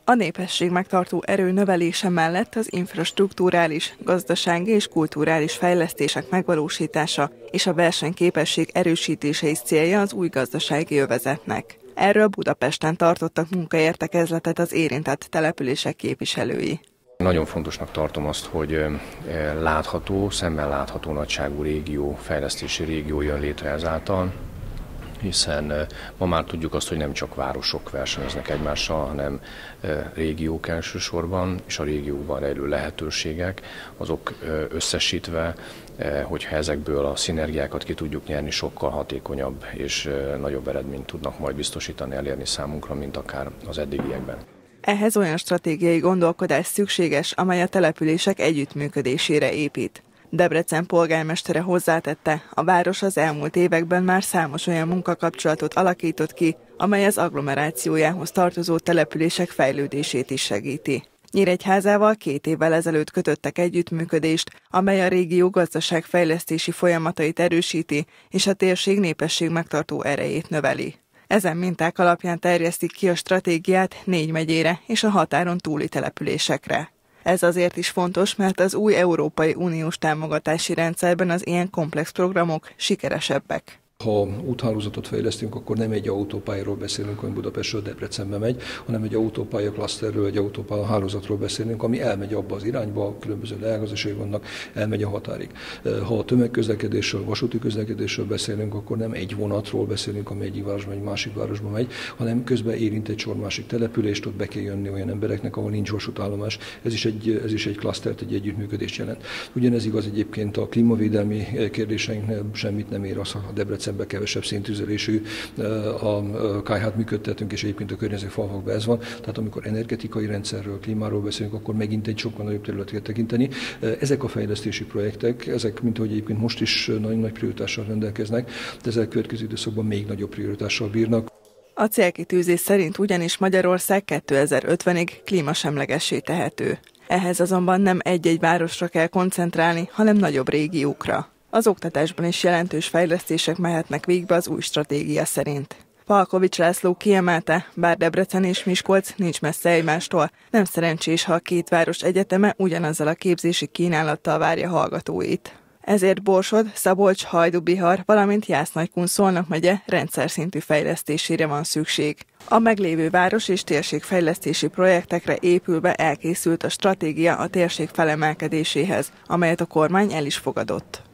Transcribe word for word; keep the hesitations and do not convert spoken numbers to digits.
A népesség megtartó erő növelése mellett az infrastrukturális, gazdasági és kulturális fejlesztések megvalósítása és a versenyképesség erősítése is célja az új gazdasági övezetnek. Erről Budapesten tartottak munkaértekezletet az érintett települések képviselői. Nagyon fontosnak tartom azt, hogy látható, szemmel látható nagyságú régió, fejlesztési régió jön létre ezáltal, hiszen ma már tudjuk azt, hogy nem csak városok versenyeznek egymással, hanem régiók elsősorban, és a régióban rejlő lehetőségek, azok összesítve, hogyha ezekből a szinergiákat ki tudjuk nyerni, sokkal hatékonyabb és nagyobb eredményt tudnak majd biztosítani, elérni számunkra, mint akár az eddigiekben. Ehhez olyan stratégiai gondolkodás szükséges, amely a települések együttműködésére épít. Debrecen polgármestere hozzátette, a város az elmúlt években már számos olyan munkakapcsolatot alakított ki, amely az agglomerációjához tartozó települések fejlődését is segíti. Nyíregyházával két évvel ezelőtt kötöttek együttműködést, amely a régió gazdaságfejlesztési folyamatait erősíti, és a térség népesség megtartó erejét növeli. Ezen minták alapján terjesztik ki a stratégiát négy megyére és a határon túli településekre. Ez azért is fontos, mert az új Európai Uniós támogatási rendszerben az ilyen komplex programok sikeresebbek. Ha úthálózatot fejlesztünk, akkor nem egy autópályáról beszélünk, ami Budapestről Debrecenbe megy, hanem egy autópálya klaszterről, egy autópálya hálózatról beszélünk, ami elmegy abba az irányba, különböző leágazásai vannak, elmegy a határig. Ha a tömegközlekedésről, vasúti közlekedésről beszélünk, akkor nem egy vonatról beszélünk, ami egyik városban, egy másik városba megy, hanem közben érint egy sor másik települést, ott be kell jönni olyan embereknek, ahol nincs vasútállomás. Ez is egy, ez is egy klasztert, egy együttműködést jelent. Ugyanez igaz egyébként a klímavédelmi kérdéseinknél, semmit nem ér az, ha Debrecen kevesebb széntüzelésű a kályhát működtetünk, és egyébként a környező falvakban ez van. Tehát amikor energetikai rendszerről, klímáról beszélünk, akkor megint egy sokkal nagyobb területet kell tekinteni. Ezek a fejlesztési projektek, ezek, mint ahogy egyébként most is nagyon nagy prioritással rendelkeznek, de ezek következő időszakban még nagyobb prioritással bírnak. A célkitűzés szerint ugyanis Magyarország kétezer-ötvenig klímasemlegessé tehető. Ehhez azonban nem egy-egy városra kell koncentrálni, hanem nagyobb régiókra. Az oktatásban is jelentős fejlesztések mehetnek végbe az új stratégia szerint. Palkovics László kiemelte, bár Debrecen és Miskolc nincs messze egymástól, nem szerencsés, ha a két város egyeteme ugyanazzal a képzési kínálattal várja hallgatóit. Ezért Borsod, Szabolcs, Hajdú-Bihar, valamint Jász-Nagykun-Szolnok megye rendszer szintű fejlesztésére van szükség. A meglévő város és térségfejlesztési projektekre épülve elkészült a stratégia a térség felemelkedéséhez, amelyet a kormány el is fogadott.